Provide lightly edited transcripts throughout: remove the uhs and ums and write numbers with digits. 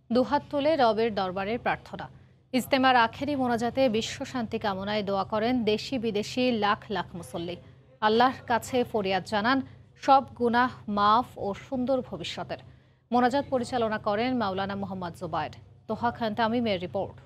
দুহাত তুলে রবের দরবারের প্রার্থনা। ইজতেমার আখেরি মোনাজাতে বিশ্ব শান্তি কামনায় দোয়া করেন দেশি বিদেশি লাখ লাখ মুসল্লি। আল্লাহর কাছে ফরিয়াদ জানান সব গুনাহ মাফ ও সুন্দর ভবিষ্যতের। মোনাজাত পরিচালনা করেন মাওলানা মোহাম্মদ জুবায়ের। তোহা খান তামিমের রিপোর্ট।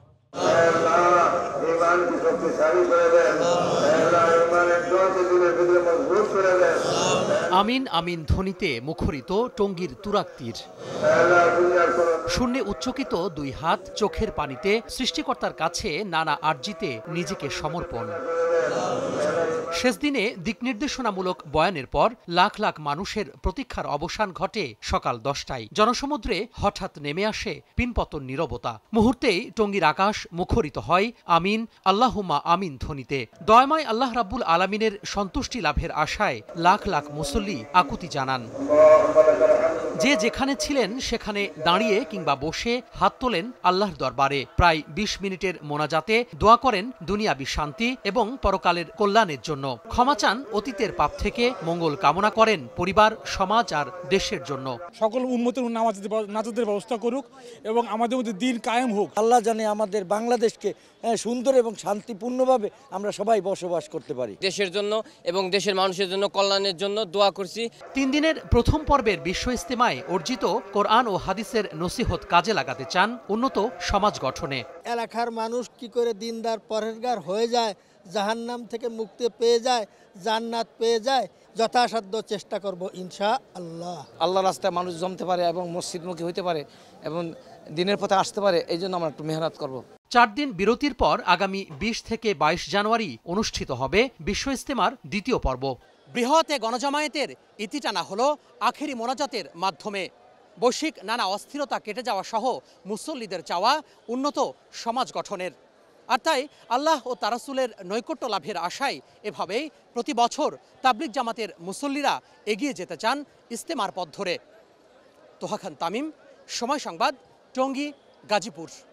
আমিন আমিন ধ্বনিতে মুখরিত টঙ্গীর তুরাগতীর। শূন্যে উচ্চকিত দুই হাত, চোখের পানিতে সৃষ্টিকর্তার কাছে নানা আরজিতে নিজেকে সমর্পণ। শেষ দিনে দিকনির্দেশনামূলক বয়ানের পর লাখ লাখ মানুষের প্রতীক্ষার অবসান ঘটে সকাল 10টায়। জনসমুদ্রে হঠাৎ নেমে আসে পিনপতন নীরবতা। মুহূর্তেই টঙ্গীর আকাশ মুখরিত হয় আমিন আল্লাহুম্মা আমিন ধ্বনিতে। দয়াময় আল্লাহ রাব্বুল আলামিনের সন্তুষ্টি লাভের আশায় লাখ লাখ মুসল্লি আকুতি জানান। যে যেখানে ছিলেন সেখানে দাঁড়িয়ে কিংবা বসে হাত তোলেন আল্লাহর দরবারে। প্রায় 20 মিনিটের মোনাজাতে দোয়া করেন দুনিয়াবী শান্তি এবং পরকালের কল্যাণের জন্য। ক্ষমা চান অতীতের পাপ থেকে, মঙ্গল কামনা করেন পরিবার, সমাজ আর দেশের জন্য। সকল উম্মতের নাজাতের ব্যবস্থা করুক এবং আমাদের মধ্যে দিন কায়েম হোক। আল্লাহ জানে আমাদের বাংলাদেশকে সুন্দর এবং শান্তিপূর্ণভাবে আমরা সবাই বসবাস করতে পারি। দেশের জন্য এবং দেশের মানুষের জন্য, কল্যাণের জন্য দোয়া করছি। 3 দিনের প্রথম পর্বের বিশ্ব ইজতেমায় অর্জিত কোরআন ও হাদিসের নসিহত কাজে লাগাতে চান উন্নত সমাজ গঠনে। এলাকার মানুষ কি করে দিনদার পরহেজগার হয়ে যায়, জাহান্নাম থেকে মুক্তি পেয়ে যায়, জান্নাত পেয়ে যায়, যথাসাধ্য চেষ্টা করব ইনশাআল্লাহ। আল্লাহ রাস্তায় মানুষ জমতে পারে এবং মসজিদমুখী হইতে পারে এবং দিনের পথে আসতে পারে, এই জন্য আমরা একটু মেহনত করব। 4 দিন বিরতির পর আগামী 20 থেকে 22 জানুয়ারি অনুষ্ঠিত হবে বিশ্ব ইজতেমার দ্বিতীয় পর্ব। বৃহৎ গণজামায়াতের ইতি টানা হলো আখেরি মোনাজাতের মাধ্যমে। বৈশ্বিক নানা অস্থিরতা কেটে যাওয়া সহ মুসল্লিদের চাওয়া উন্নত সমাজ গঠনের। আর তাই আল্লাহ ও তার রাসূলের নৈকট্য লাভের আশায় এভাবেই প্রতি বছর তাবলিগ জামাতের মুসল্লিরা এগিয়ে যেতে চান ইজতেমার পথ ধরে। তোহা খান তামিম, সময় সংবাদ, টঙ্গী, গাজীপুর।